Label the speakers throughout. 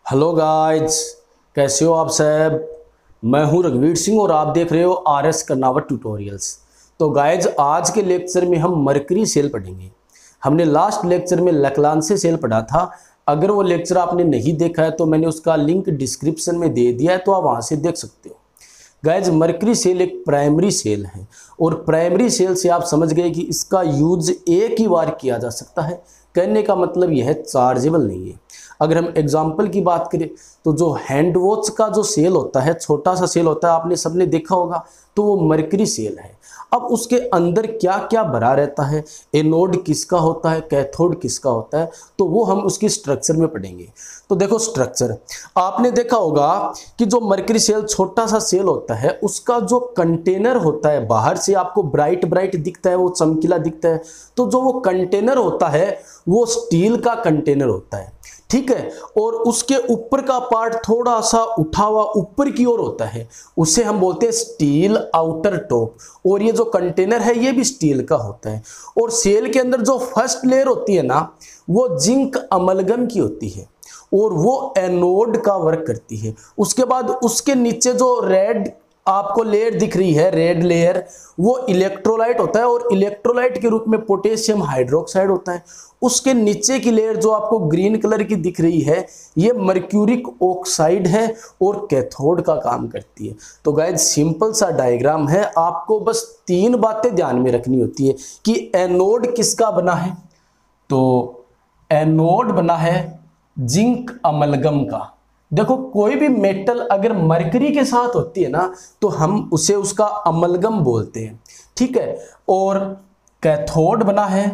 Speaker 1: Hello guys, कैसे हो आप सब। मैं हूं रघुवीर सिंह और आप देख रहे हो आर.एस. कर्नावत ट्यूटोरियल्स। तो गाइस, आज के लेक्चर में हम मरकरी सेल पढ़ेंगे। हमने लास्ट लेक्चर में लकलांसे सेल पढ़ा था। अगर वो लेक्चर आपने नहीं देखा है तो मैंने उसका लिंक डिस्क्रिप्शन में दे दिया है, तो आप वहां से देख सकते हो। गाइज, मरकरी सेल एक प्राइमरी सेल है और प्राइमरी सेल से आप समझ गए कि इसका यूज एक ही बार किया जा सकता है। कहने का मतलब यह है चार्जेबल नहीं है। अगर हम एग्जाम्पल की बात करें तो जो हैंड वॉच का जो सेल होता है, छोटा सा सेल होता है, आपने सबने देखा होगा, तो वो मरकरी सेल है। अब उसके अंदर क्या क्या भरा रहता है, एनोड किसका होता है, कैथोड किसका होता है, तो वो हम उसकी स्ट्रक्चर में पढ़ेंगे। तो देखो स्ट्रक्चर, आपने देखा होगा कि जो मरकरी सेल छोटा सा सेल होता है, उसका जो कंटेनर होता है, बाहर से आपको ब्राइट ब्राइट दिखता है, वो चमकीला दिखता है, तो जो वो कंटेनर होता है वो स्टील का कंटेनर होता है, ठीक है। और उसके ऊपर का पार्ट थोड़ा सा उठा हुआ ऊपर की ओर होता है, उसे हम बोलते हैं स्टील आउटर टॉप। और ये जो कंटेनर है ये भी स्टील का होता है। और सेल के अंदर जो फर्स्ट लेयर होती है ना, वो जिंक अमलगम की होती है और वो एनोड का वर्क करती है। उसके बाद उसके नीचे जो रेड आपको लेयर दिख रही है, रेड लेयर, वो इलेक्ट्रोलाइट होता है और इलेक्ट्रोलाइट के रूप में पोटेशियम हाइड्रोक्साइड होता है। उसके नीचे की लेयर जो आपको ग्रीन कलर की दिख रही है, ये मर्क्यूरिक ऑक्साइड है और कैथोड का काम करती है। तो गाइस, सिंपल सा डायग्राम है, आपको बस तीन बातें ध्यान में रखनी होती है कि एनोड किसका बना है। तो एनोड बना है जिंक अमलगम का। देखो, कोई भी मेटल अगर मरकरी के साथ होती है ना, तो हम उसे उसका अमलगम बोलते हैं, ठीक है। और कैथोड बना है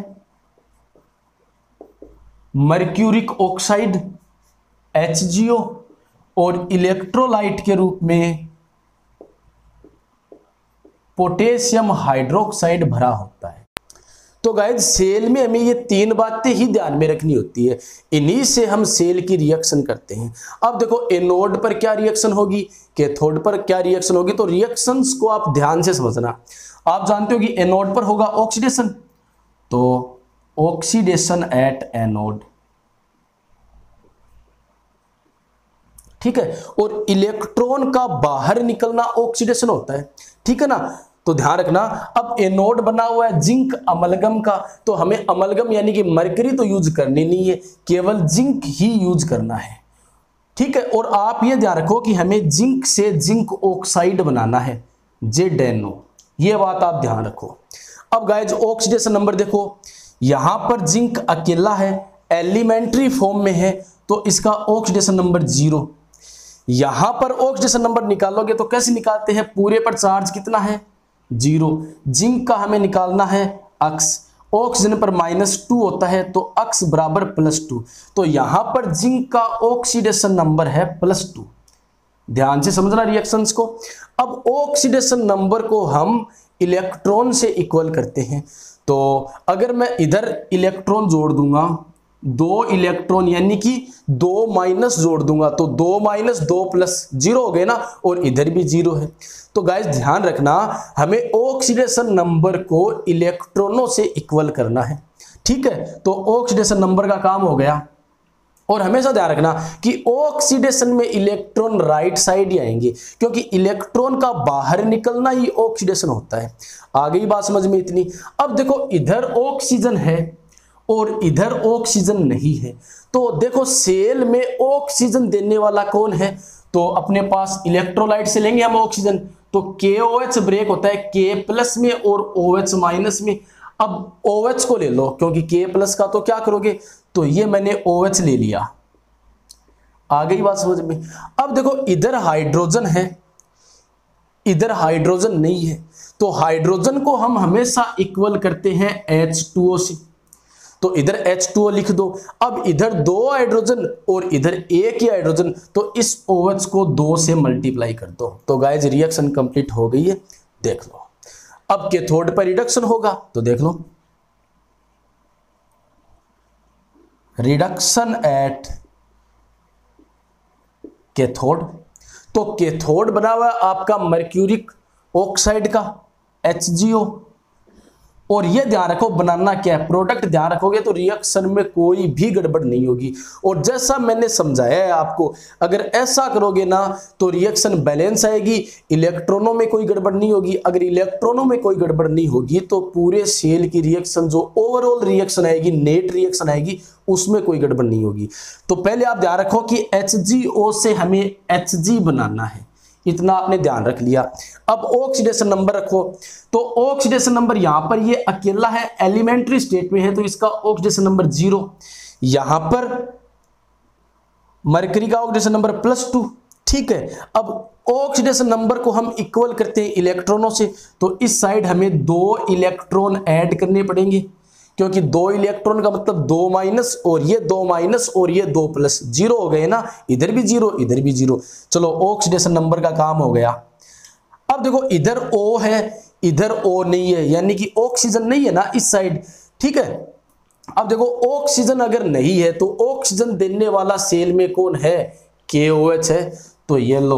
Speaker 1: मर्क्यूरिक ऑक्साइड HgO और इलेक्ट्रोलाइट के रूप में पोटेशियम हाइड्रोक्साइड भरा होता है। तो गाइज, सेल में हमें ये तीन बातें ही ध्यान में रखनी होती है, इन्हीं से हम सेल की रिएक्शन करते हैं। अब देखो, एनोड पर क्या रिएक्शन होगी, कैथोड पर क्या रिएक्शन होगी, तो रिएक्शंस को आप ध्यान से समझना। आप जानते हो कि एनोड पर होगा ऑक्सीडेशन, तो ऑक्सीडेशन एट एनोड, ठीक है। और इलेक्ट्रॉन का बाहर निकलना ऑक्सीडेशन होता है, ठीक है ना। तो ध्यान रखना, अब एनोड बना हुआ है जिंक अमलगम का, तो हमें अमलगम यानी कि मरकरी तो यूज करनी नहीं है, केवल जिंक ही यूज करना है, ठीक है। और आप ये ध्यान रखो कि हमें जिंक से जिंक ऑक्साइड बनाना है, ZnO, ये बात आप ध्यान रखो। अब गाइज, ऑक्सीडेशन नंबर देखो, यहां पर जिंक अकेला है, एलिमेंट्री फॉर्म में है, तो इसका ऑक्सीडेशन नंबर 0। यहां पर ऑक्सीडेशन नंबर निकालोगे तो कैसे निकालते हैं, पूरे पर चार्ज कितना है, 0। जिंक का हमें निकालना है अक्स, ऑक्सीजन पर -2 होता है, तो अक्स बराबर +2। तो यहां पर जिंक का ऑक्सीडेशन नंबर है +2। ध्यान से समझना रिएक्शंस को। अब ऑक्सीडेशन नंबर को हम इलेक्ट्रॉन से इक्वल करते हैं। तो अगर मैं इधर इलेक्ट्रॉन जोड़ दूंगा, 2 इलेक्ट्रॉन यानी कि 2 माइनस जोड़ दूंगा, तो 2 माइनस 2 प्लस 0 हो गए ना, और इधर भी 0 है। तो गाइस, ध्यान रखना, हमें ऑक्सीडेशन नंबर को इलेक्ट्रॉनों से इक्वल करना है, ठीक है। तो ऑक्सीडेशन नंबर का काम हो गया। और हमेशा ध्यान रखना कि ऑक्सीडेशन में इलेक्ट्रॉन राइट साइड ही आएंगे, क्योंकि इलेक्ट्रॉन का बाहर निकलना ही ऑक्सीडेशन होता है। आ गई बात समझ में इतनी। अब देखो, इधर ऑक्सीजन है और इधर ऑक्सीजन नहीं है, तो देखो सेल में ऑक्सीजन देने वाला कौन है, तो अपने पास इलेक्ट्रोलाइट से लेंगे हम ऑक्सीजन, तो KOH ब्रेक होता है K+ में और OH- में। अब OH को ले लो, क्योंकि K+ का तो क्या करोगे, तो ये मैंने OH ले लिया। आ गई बात समझ में। अब देखो, इधर हाइड्रोजन है, इधर हाइड्रोजन नहीं है, तो हाइड्रोजन को हम हमेशा इक्वल करते हैं H2O से, तो इधर H2O लिख दो। अब इधर 2 हाइड्रोजन और इधर 1 ही हाइड्रोजन, तो इस OH को 2 से मल्टीप्लाई कर दो। तो गाइज, रिएक्शन कंप्लीट हो गई है, देख लो। अब कैथोड पर रिडक्शन होगा, तो देख लो, रिडक्शन एट कैथोड। तो कैथोड बना हुआ है आपका मर्क्यूरिक ऑक्साइड का HgO, और ये ध्यान रखो, बनाना क्या है, प्रोडक्ट ध्यान रखोगे तो रिएक्शन में कोई भी गड़बड़ नहीं होगी। और जैसा मैंने समझाया है आपको, अगर ऐसा करोगे ना तो रिएक्शन बैलेंस आएगी, इलेक्ट्रॉनों में कोई गड़बड़ नहीं होगी। अगर इलेक्ट्रॉनों में कोई गड़बड़ नहीं होगी तो पूरे सेल की रिएक्शन जो ओवरऑल रिएक्शन आएगी, नेट रिएक्शन आएगी, उसमें कोई गड़बड़ नहीं होगी। तो पहले आप ध्यान रखो कि HgO से हमें Hg बनाना है, इतना आपने ध्यान रख लिया। अब ऑक्सीडेशन नंबर रखो, तो ऑक्सीडेशन नंबर यहां पर ये अकेला है, एलिमेंट्री स्टेट में है तो इसका ऑक्सीडेशन नंबर 0। यहां पर मरकरी का ऑक्सीडेशन नंबर +2, ठीक है। अब ऑक्सीडेशन नंबर को हम इक्वल करते हैं इलेक्ट्रॉनों से, तो इस साइड हमें 2 इलेक्ट्रॉन ऐड करने पड़ेंगे, क्योंकि 2 इलेक्ट्रॉन का मतलब 2 माइनस और ये 2 माइनस और ये 2 प्लस, 0 हो गए ना, इधर भी 0 इधर भी 0। चलो ऑक्सीडेशन नंबर का काम हो गया। अब देखो इधर O है, इधर O नहीं है, यानी कि ऑक्सीजन नहीं है ना इस साइड, ठीक है। अब देखो ऑक्सीजन अगर नहीं है तो ऑक्सीजन देने वाला सेल में कौन है, KOH है। तो ये लो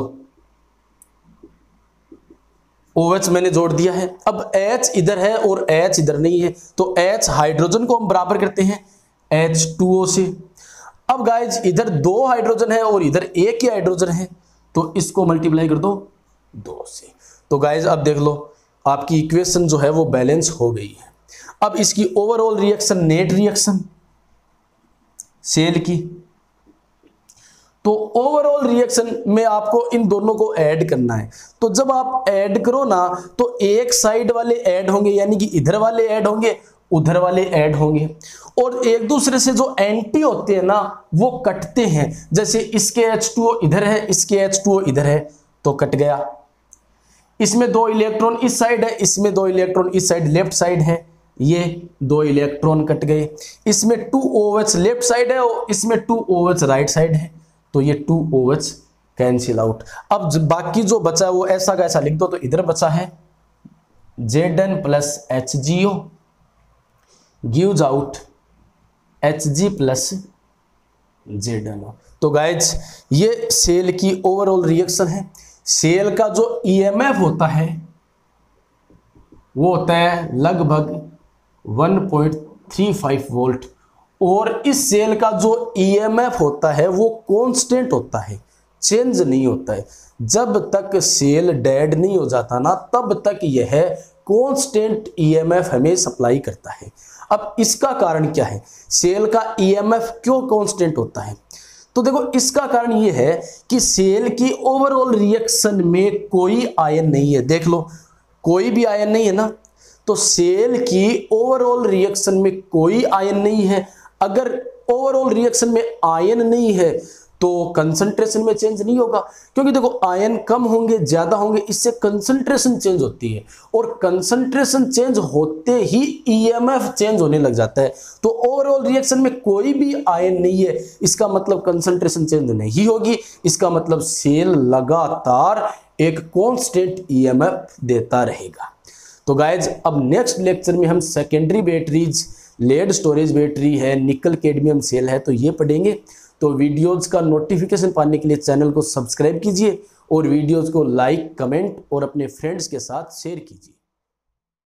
Speaker 1: OH मैंने जोड़ दिया है। अब H इधर है और H इधर नहीं है, तो H हाइड्रोजन को हम बराबर करते हैं H2O से। अब गाइज इधर 2 हाइड्रोजन है और इधर 1 ही हाइड्रोजन है, तो इसको मल्टीप्लाई कर दो 2 से। तो गाइज अब देख लो आपकी इक्वेशन जो है वो बैलेंस हो गई है। अब इसकी overall reaction, net reaction cell की, तो ओवरऑल रिएक्शन में आपको इन दोनों को ऐड करना है। तो जब आप ऐड करो ना तो एक साइड वाले ऐड होंगे, यानी कि इधर वाले ऐड होंगे, उधर वाले ऐड होंगे, और एक दूसरे से जो एंटी होते हैं ना वो कटते हैं। जैसे इसके H2O इधर है, इसके H2O इधर है, तो कट गया। इसमें 2 इलेक्ट्रॉन इस साइड है, इसमें 2 इलेक्ट्रॉन इस साइड लेफ्ट साइड है, ये 2 इलेक्ट्रॉन कट गए। इसमें 2OH लेफ्ट साइड है और इसमें 2OH राइट साइड है, तो ये 2OH कैंसिल आउट। अब बाकी जो बचा है वो ऐसा का ऐसा लिख दो, तो इधर बचा है Zn plus HgO gives out Hg plus ZnO। तो गाइज ये सेल की ओवरऑल रिएक्शन है। सेल का जो EMF होता है वो होता है लगभग 1.35 वोल्ट, और इस सेल का जो EMF होता है वो कांस्टेंट होता है, चेंज नहीं होता है। जब तक सेल डेड नहीं हो जाता ना तब तक यह कांस्टेंट EMF हमें सप्लाई करता है। अब इसका कारण क्या है, सेल का EMF क्यों कांस्टेंट होता है? तो देखो इसका कारण यह है कि सेल की ओवरऑल रिएक्शन में कोई आयन नहीं है। देख लो कोई भी आयन नहीं है ना, तो सेल की ओवरऑल रिएक्शन में कोई आयन नहीं है। अगर ओवरऑल रिएक्शन में आयन नहीं है तो कंसंट्रेशन में चेंज नहीं होगा, क्योंकि देखो आयन कम होंगे ज्यादा होंगे इससे कंसंट्रेशन चेंज होती है, और कंसंट्रेशन चेंज होते ही EMF चेंज होने लग जाता है। तो ओवरऑल रिएक्शन में कोई भी आयन नहीं है, इसका मतलब कंसंट्रेशन चेंज नहीं होगी, इसका मतलब सेल लगातार एक कांस्टेंट EMF देता रहेगा। तो गाइज अब नेक्स्ट लेक्चर में हम secondary batteries, lead storage battery है, निकल कैडमियम सेल है, तो ये पढ़ेंगे। तो वीडियोज़ का नोटिफिकेशन पाने के लिए चैनल को सब्सक्राइब कीजिए और वीडियोज़ को लाइक, कमेंट और अपने फ्रेंड्स के साथ शेयर कीजिए।